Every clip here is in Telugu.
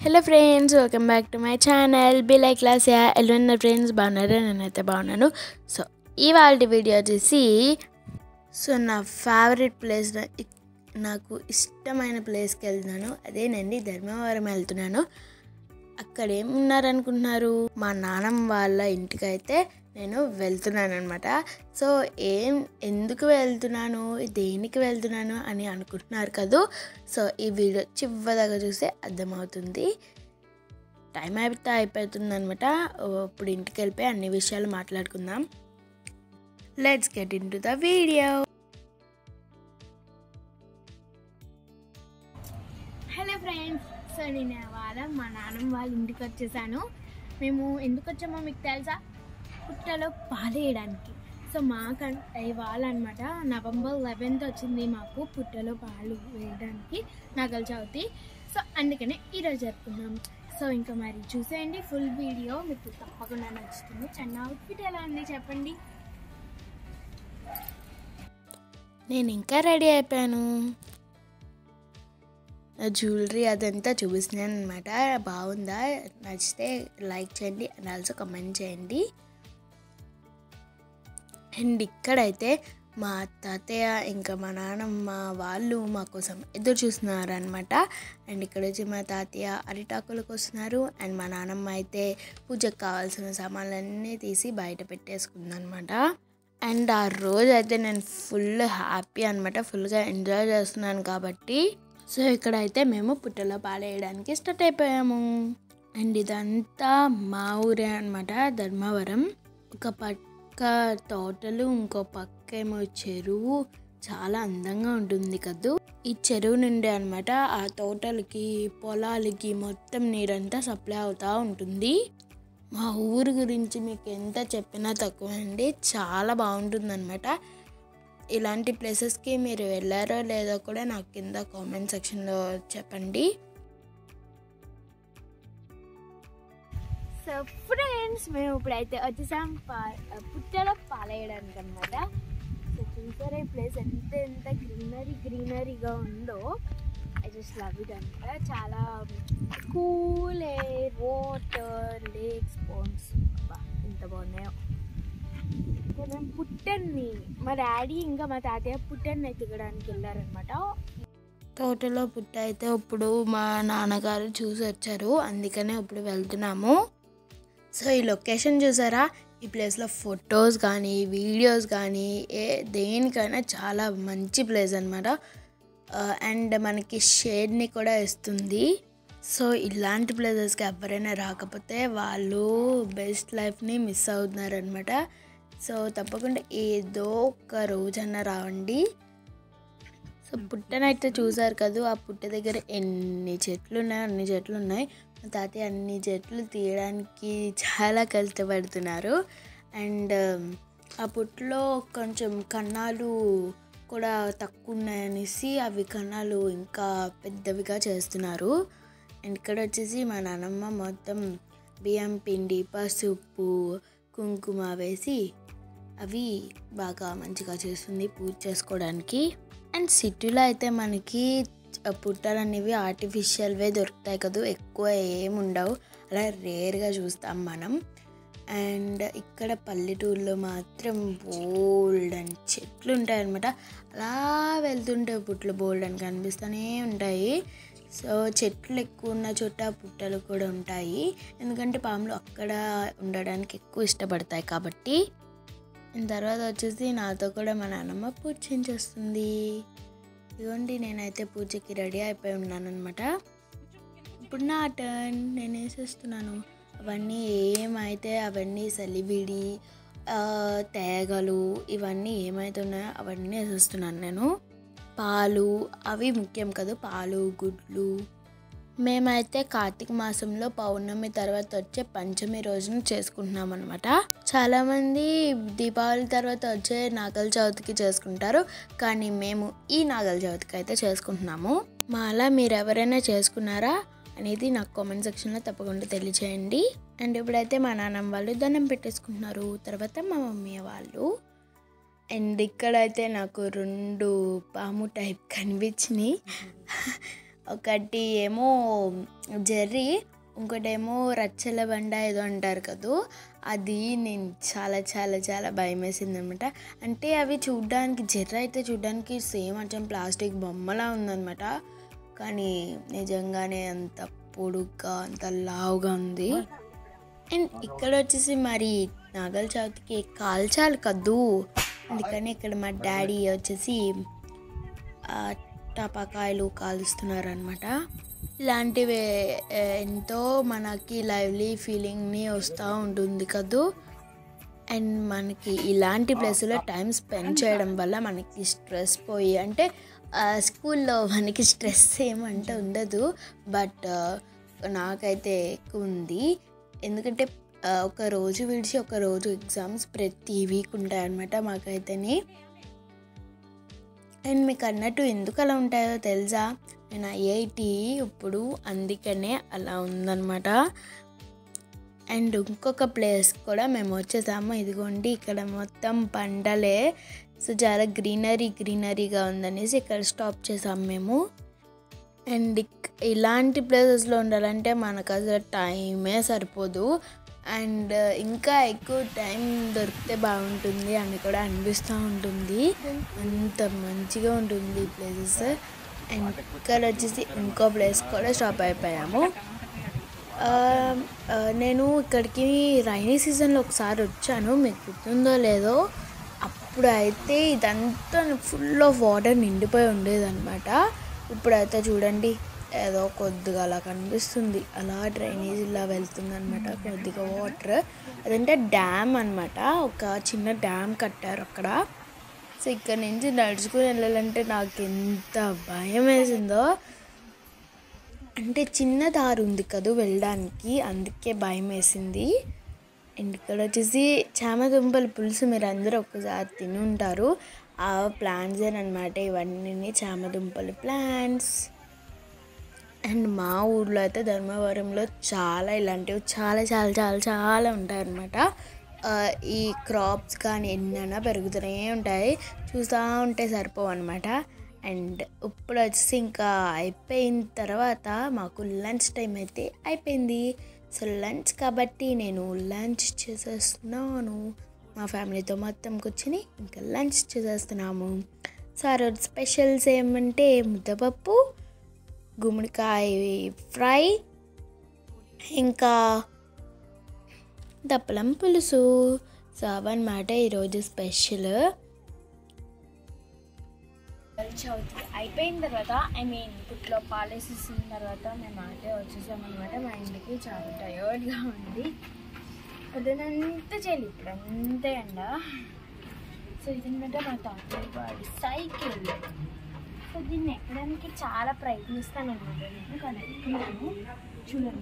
Hello friends, welcome back to my channel be like lasya. ఎలా ఉన్నారు ఫ్రెండ్స్? బాగున్నారా? నేనైతే బాగున్నాను. సో ఇవాళ వీడియో వచ్చేసి నా ఫేవరెట్ ప్లేస్, నాకు ఇష్టమైన ప్లేస్కి వెళ్తున్నాను. అదేనండి, ధర్మవరం వెళ్తున్నాను. అక్కడ ఏమున్నారనుకుంటున్నారు? మా నాన్నమ్మ వాళ్ళ ఇంటికైతే నేను వెళ్తున్నాను అనమాట. సో ఎందుకు వెళ్తున్నాను, దేనికి వెళ్తున్నాను అని అనుకుంటున్నారు కదా. సో ఈ వీడియో చివరిదాకా చూస్తే అర్థమవుతుంది. టైం అయిపోతుంది అనమాట. ఇప్పుడు ఇంటికి వెళ్ళిపోయి అన్ని విషయాలు మాట్లాడుకుందాం. Let's get into the video. Hello friends, so నేను ఇవాళ మా నాన్నమ్మ వాళ్ళ ఇంటికి వచ్చేసాను. మేము ఎందుకు వచ్చామో మీకు తెలుసా? పుట్టలో పాలు వేయడానికి. సో ఇవాళ అనమాట నవంబర్ 11th వచ్చింది మాకు పుట్టలో పాలు వేయడానికి నగలచావితి. సో అందుకనే ఈరోజు జరుపుకున్నాం. సో ఇంకా మరి చూసేయండి ఫుల్ వీడియో, మీకు తప్పకుండా నచ్చుతుంది. చిన్న అవుట్ఫిట్ ఎలా ఉంది చెప్పండి. నేను ఇంకా రెడీ అయిపోయాను. జ్యువెలరీ అదంతా చూపిస్తున్నాను అనమాట. బాగుందా? నచ్చితే లైక్ చేయండి అండ్ ఆల్సో కమెంట్ చేయండి. అండ్ ఇక్కడైతే మా తాతయ్య ఇంకా మా నాన్నమ్మ వాళ్ళు మా కోసం ఎదురు చూస్తున్నారు అనమాట. అండ్ ఇక్కడ వచ్చి మా తాతయ్య అరిటాకులకు వస్తున్నారు. అండ్ మా నాన్నమ్మ అయితే పూజకు కావాల్సిన సామాన్లన్నీ తీసి బయట పెట్టేసుకుంది అనమాట. అండ్ ఆ రోజు అయితే నేను ఫుల్ హ్యాపీ అనమాట, ఫుల్గా ఎంజాయ్ చేస్తున్నాను కాబట్టి. సో ఇక్కడైతే మేము పుట్టలో పాలు వేయడానికి స్టార్ట్ అయిపోయాము. అండ్ ఇదంతా మా ఊరే అనమాట, ధర్మవరం. ఒక పక్క తోటలు, ఇంకో పక్క ఏమో చెరువు. చాలా అందంగా ఉంటుంది కదూ. ఈ చెరువు నుండి అనమాట ఆ తోటలకి, పొలాలకి మొత్తం నీరంతా సప్లై అవుతూ ఉంటుంది. మా ఊరు గురించి మీకు ఎంత చెప్పినా తక్కువ అండి, చాలా బాగుంటుంది అనమాట. ఇలాంటి ప్లేసెస్కి మీరు వెళ్ళారో లేదో కూడా నాకు కింద కామెంట్ సెక్షన్లో చెప్పండి. సో ఫ్రెండ్స్, మేము ఇప్పుడైతే వచ్చేసాం పుట్టలో పాలేయడానికి అనమాట. సో చూసారా ఈ ప్లేస్ ఎంత గ్రీనరీగా ఉందో. ఐ జస్ట్ లవ్ ఇట్ అనమాట. చాలా cool air, water, lakes, ponds, ఎంత బాగున్నాయో. మేము పుట్టన్ని, మా డాడీ ఇంకా మా తాతయ్య పుట్టన్ని ఎత్తుకోవడానికి వెళ్ళారనమాట. తోటలో పుట్ట అయితే ఇప్పుడు మా నాన్నగారు చూసి వచ్చారు, అందుకనే ఇప్పుడు వెళ్తున్నాము. సో ఈ లొకేషన్ చూసారా? ఈ ప్లేస్లో ఫొటోస్ కానీ వీడియోస్ కానీ దేనికైనా చాలా మంచి ప్లేస్ అనమాట. అండ్ మనకి షేడ్ని కూడా ఇస్తుంది. సో ఇలాంటి ప్లేసెస్కి ఎవరైనా రాకపోతే వాళ్ళు బెస్ట్ లైఫ్ని మిస్ అవుతున్నారనమాట. సో తప్పకుండా ఏదో ఒక రోజన్నా రావండి. సో పుట్టనైతే చూసారు కదా, ఆ పుట్ట దగ్గర ఎన్ని చెట్లు ఉన్నాయి, అన్ని చెట్లు ఉన్నాయి. మా తాతయ్య అన్ని చెట్లు తీయడానికి చాలా కష్టపడుతున్నారు. అండ్ ఆ పుట్టలో కొంచెం కన్నాలు కూడా తక్కువ ఉన్నాయనేసి అవి కన్నాలు ఇంకా పెద్దవిగా చేస్తున్నారు. అండ్ ఇక్కడ వచ్చేసి మా నాన్నమ్మ మొత్తం బియ్యం పిండి, పసుపు, కుంకుమ వేసి అవి బాగా మంచిగా చేస్తుంది పూజ చేసుకోవడానికి. అండ్ సిటీలో అయితే మనకి పుట్టలు అనేవి ఆర్టిఫిషియల్వే దొరుకుతాయి కదా, ఎక్కువ ఏముండవు, అలా రేర్గా చూస్తాం మనం. అండ్ ఇక్కడ పల్లెటూరులో మాత్రం బోల్డ్ అని చెట్లు ఉంటాయి అన్నమాట. అలా వెళ్తుంటాయి పుట్టలు, బోల్డ్ అని కనిపిస్తూనే ఉంటాయి. సో చెట్లు ఎక్కువ ఉన్న చోట పుట్టలు కూడా ఉంటాయి, ఎందుకంటే పాములు అక్కడ ఉండడానికి ఎక్కువ ఇష్టపడతాయి కాబట్టి. తర్వాత వచ్చేసి నాతో కూడా మా నాన్నమ్మ పూజ చేస్తుంది. ఇదిగోండి, నేనైతే పూజకి రెడీ అయిపోయి ఉన్నాను అనమాట. ఇప్పుడు నా టర్న్, నేను వేసేస్తున్నాను. అవన్నీ ఏమైతే అవన్నీ సలిబిడి, తేగలు, ఇవన్నీ ఏమైతే ఉన్నాయో అవన్నీ వేసేస్తున్నాను నేను. పాలు అవి ముఖ్యం కదా, పాలు, గుడ్లు. మేమైతే కార్తీక మాసంలో పౌర్ణమి తర్వాత వచ్చే పంచమి రోజున చేసుకుంటున్నాం అనమాట. చాలామంది దీపావళి తర్వాత వచ్చే నాగలచవితికి చేసుకుంటారు, కానీ మేము ఈ నాగలచవితికి అయితే చేసుకుంటున్నాము. మా అలా మీరు ఎవరైనా చేసుకున్నారా అనేది నాకు కామెంట్ సెక్షన్లో తప్పకుండా తెలియచేయండి. అండ్ ఇప్పుడైతే మా నాన్నమ్మ వాళ్ళు దండం పెట్టేసుకుంటున్నారు, తర్వాత మా మమ్మీ వాళ్ళు. అండ్ ఇక్కడైతే నాకు 2 పాము టైప్ కనిపించినాయి. ఒకటి ఏమో జెర్రీ, ఇంకోటేమో రచ్చల బండ ఏదో అంటారు కదా, అది నేను చాలా చాలా చాలా భయం వేసింది అనమాట. అంటే అవి చూడ్డానికి, జెర్రీ అయితే చూడ్డానికి సేమ్ అంటే ప్లాస్టిక్ బొమ్మలా ఉందన్నమాట, కానీ నిజంగానే అంత పొడుగ్గా అంత లావుగా ఉంది. అండ్ ఇక్కడ వచ్చేసి మరి నాగల చవితికి కాల్చాలి కదూ, అందుకని ఇక్కడ మా డాడీ వచ్చేసి టపాకాయలు కాలుస్తున్నారు అనమాట. ఇలాంటివి ఎంతో మనకి లైవ్లీ ఫీలింగ్ని వస్తూ ఉంటుంది కదూ. అండ్ మనకి ఇలాంటి ప్లేస్లో టైం స్పెండ్ చేయడం వల్ల మనకి స్ట్రెస్ పోయి, అంటే స్కూల్లో మనకి స్ట్రెస్ ఏమంటే ఉండదు, బట్ నాకైతే ఎక్కువ ఉంది. ఎందుకంటే ఒక రోజు విడిచి ఒక రోజు ఎగ్జామ్స్ ప్రతి వీక్ ఉంటాయన్నమాట మాకైతేనే. అండ్ మీకు అన్నట్టు ఎందుకు అలా ఉంటాయో తెలుసా, నేను ఐఐటి ఇప్పుడు అందుకనే అలా ఉందన్నమాట. అండ్ ఇంకొక ప్లేస్ కూడా మేము వచ్చేసాము, ఇదిగోండి ఇక్కడ మొత్తం పంటలే, సో చాలా గ్రీనరీగా ఉందనేసి ఇక్కడ స్టాప్ చేసాము మేము. అండ్ ఇలాంటి ప్లేసెస్లో ఉండాలంటే మనకు అసలు టైమే సరిపోదు, అండ్ ఇంకా ఎక్కువ టైం దొరికితే బాగుంటుంది అని కూడా అనిపిస్తూ ఉంటుంది, అంత మంచిగా ఉంటుంది ఈ ప్లేసెస్. అండ్ ఇక్కడ వచ్చేసి ఇంకో ప్లేస్ కూడా స్టాప్ అయిపోయాము. నేను ఇక్కడికి రైనీ సీజన్లో ఒకసారి వచ్చాను, మీకు గుర్తుందో లేదో. అప్పుడు అయితే ఇదంతా ఫుల్ ఆఫ్ వాటర్ నిండిపోయి ఉండేదన్నమాట. ఇప్పుడైతే చూడండి ఏదో కొద్దిగా అలా కనిపిస్తుంది, అలా డ్రైనేజ్ ఇలా వెళ్తుంది అనమాట, కొద్దిగా వాటర్. అదంటే డ్యామ్ అనమాట, ఒక చిన్న డ్యామ్ కట్టారు అక్కడ. సో ఇక్కడ నుంచి నడుచుకుని వెళ్ళాలంటే నాకు ఎంత భయం వేసిందో, అంటే చిన్న దారి ఉంది కదా వెళ్ళడానికి, అందుకే భయం వేసింది. అండ్ ఇక్కడ వచ్చేసి చామదుంపల పులుసు మీరు అందరూ ఒక్కసారి తిని ఉంటారు, ఆ ప్లాంట్స్ అనమాట ఇవన్నీ, చామదుంపల ప్లాంట్స్. అండ్ మా ఊర్లో అయితే ధర్మవరంలో చాలా ఇలాంటివి చాలా చాలా చాలా చాలా ఉంటాయన్నమాట. ఈ క్రాప్స్ కానీ ఎన్నైనా పెరుగుతూనే ఉంటాయి, చూస్తూ ఉంటే సరిపోవు అనమాట. అండ్ ఇప్పుడు వచ్చేసి ఇంకా అయిపోయిన తర్వాత మాకు లంచ్ టైం అయితే అయిపోయింది. సో లంచ్ కాబట్టి నేను లంచ్ చేసేస్తున్నాను, మా ఫ్యామిలీతో మొత్తం కూర్చొని ఇంకా లంచ్ చేసేస్తున్నాము. సో ఆ రోజు స్పెషల్స్ ఏమంటే ముద్దపప్పు, గుమ్మడికాయ ఫ్రై, ఇంకా దప్పలం పులుసు. సో అవన్నమాట ఈరోజు స్పెషల్. చవితి అయిపోయిన తర్వాత, పుట్లో పాలేసేసిన తర్వాత మేము అయితే వచ్చేసామన్నమాట మా ఇంటికి. చాలా టయర్డ్గా ఉంది, పొద్దునంతా చేయాలి, ఇప్పుడు అంతే ఎండ. సో ఇదన్నమాట మా తాతయ్య వాడి సైకిల్. సో దీన్ని ఎక్కడానికి చాలా ప్రయత్నిస్తాను అనమాట నేను, కానీ ఎక్కున్నాను చూడండి,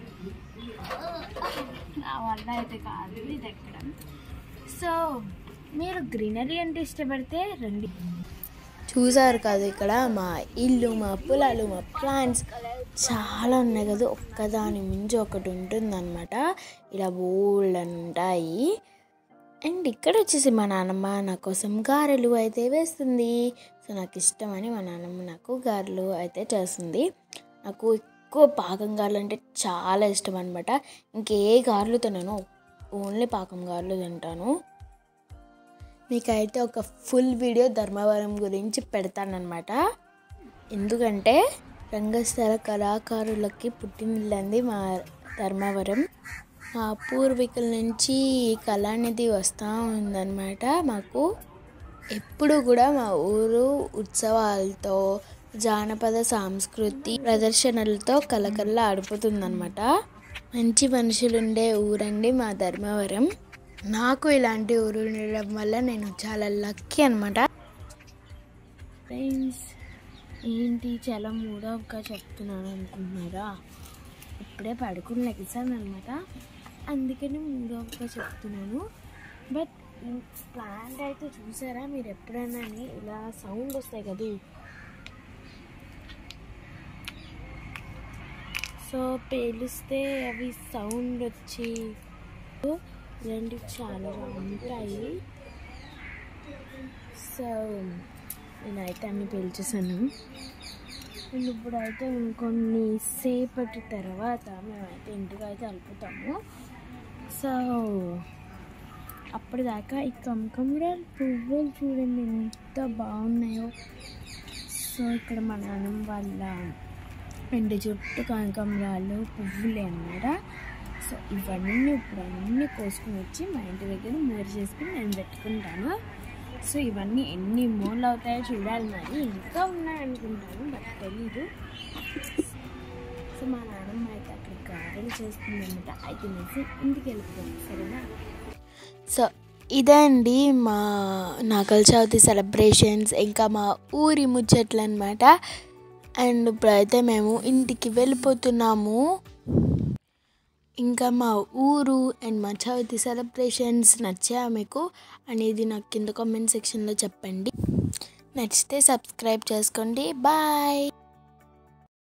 నా వల్ల అయితే కాదు ఇది ఎక్కడం. సో మీరు గ్రీనరీ అంటే ఇష్టపడితే రండి. చూసారు కదా ఇక్కడ మా ఇల్లు, మా పొలాలు, మా ప్లాంట్స్ చాలా ఉన్నాయి కదా, ఒక్కదాని మించి ఒకటి ఉంటుందన్నమాట, ఇలా బోల్డ్ ఉంటాయి. అండ్ ఇక్కడ వచ్చేసి మా నాన్నమ్మ నా కోసం గారెలు అయితే వేస్తుంది. సో నాకు ఇష్టమని మా నాన్నమ్మ నాకు గారెలు అయితే చేస్తుంది. నాకు ఎక్కువ పాకం గారెలు అంటే చాలా ఇష్టం అనమాట, ఇంకే గారెలు తినను, ఓన్లీ పాకం గారెలు తింటాను. మీకైతే ఒక ఫుల్ వీడియో ధర్మవరం గురించి పెడతానన్నమాట, ఎందుకంటే రంగస్థల కళాకారులకి పుట్టినిల్లంది మా ధర్మవరం. మా పూర్వీకుల నుంచి ఈ కళ అనేది వస్తూ ఉందన్నమాట. మాకు ఎప్పుడు కూడా మా ఊరు ఉత్సవాలతో, జానపద సాంస్కృతి ప్రదర్శనలతో కలకల్లా ఆడిపోతుందన్నమాట. మంచి మనుషులుండే ఊరండి మా ధర్మవరం. నాకు ఇలాంటి ఊరు ఉండడం వల్ల నేను చాలా లక్కీ అనమాట. ఫ్రెండ్స్ ఏంటి చాలా మూడవగా చెప్తున్నాను అనుకుంటున్నారా, ఇప్పుడే పడుకుని లెగిసాను అనమాట, అందుకని మూడవగా చెప్తున్నాను. బట్ ప్లాంట్ అయితే చూసారా మీరు ఎప్పుడైనా ఇలా సౌండ్ వస్తాయి కదా, సో పేలిస్తే అవి సౌండ్ వచ్చి ఇలాంటివి చాలా ఉంటాయి. సో నేనైతే అన్ని పేల్చేసాను. అండ్ ఇప్పుడైతే ఇంకొన్ని సేపటి తర్వాత మేమైతే ఇంటికి అయితే వెళ్ళిపోతాము. సో అప్పటిదాకా ఈ కమకమరాలు పువ్వులు చూడండి ఎంత బాగున్నాయో. సో ఇక్కడ మా నాన్నమ్మ వాళ్ళ ఇంటి చుట్టూ కనకాంబరాలు పువ్వులే అన్నమాట. సో ఇవన్నీ ఇప్పుడు అన్నీ కోసుకుని వచ్చి మా ఇంటి దగ్గర మూర చేసుకుని నేను పెట్టుకుంటాను. సో ఇవన్నీ ఎన్ని మూలలు అవుతాయో చూడాలి, మరి ఇంకా ఉన్నాయనుకుంటాను బట్ తెలీదు. సో మా నాన్నమ్మ అయితే అక్కడ గారెలు చేస్తుంది అనమాట. అయితే నేను ఇంటికి వెళ్ళిపోతాను, సరేనా? సో ఇదే అండి మా నాగల చవితి సెలబ్రేషన్స్, ఇంకా మా ఊరి ముచ్చట్లు అనమాట. అండ్ ఇప్పుడైతే మేము ఇంటికి వెళ్ళిపోతున్నాము. ఇంకా మా ఊరు అండ్ మా చవితి సెలబ్రేషన్స్ నచ్చా మీకు అనేది నాకు కింద కామెంట్ సెక్షన్లో చెప్పండి. నచ్చితే సబ్స్క్రైబ్ చేసుకోండి. బాయ్.